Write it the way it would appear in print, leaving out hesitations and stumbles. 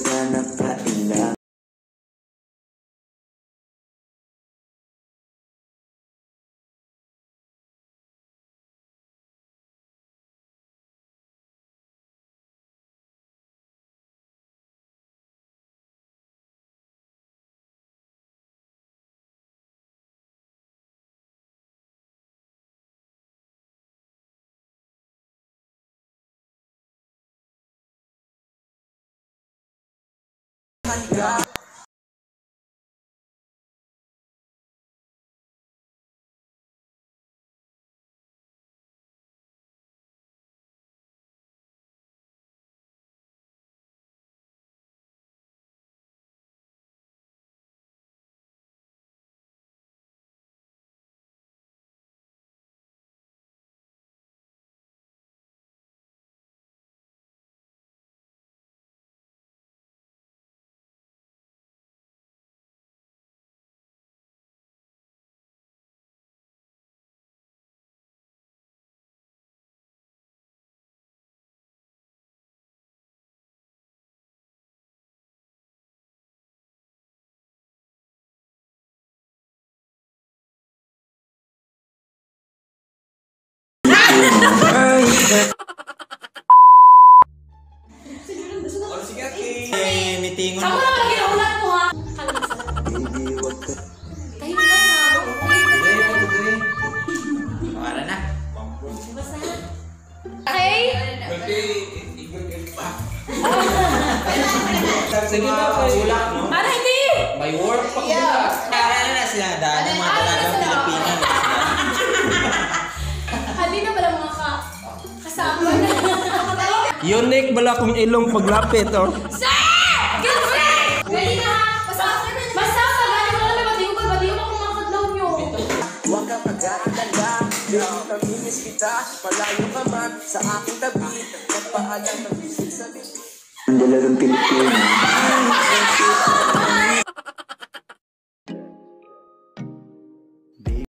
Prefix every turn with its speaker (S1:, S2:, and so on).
S1: sagana kailangan.
S2: Mitingon
S3: kamu lang lagi ulat mo ha.
S1: Baby, wag ka.
S3: Tayo na nga.
S2: para na.
S3: Basta. Okay?
S4: Sige na, ulang, no?
S3: Para hindi!
S4: May work pa ko na.
S2: Para na sila dahil ng mga talagang Pilipinas.
S3: Hindi na pala mga kasama na.
S4: Unique bala kong ilong paglapit, oh.
S3: Sir! Girlfriend! Ready na ha? Basta pagani mo na batiyo mo kung mga kadlaw nyo.
S1: Huwag ka mag-aalala, baby, paminis kita. Malayo ka man sa aking tabi. Magpaalam ng bisig sa bisig. Ang dalagang Pilipino.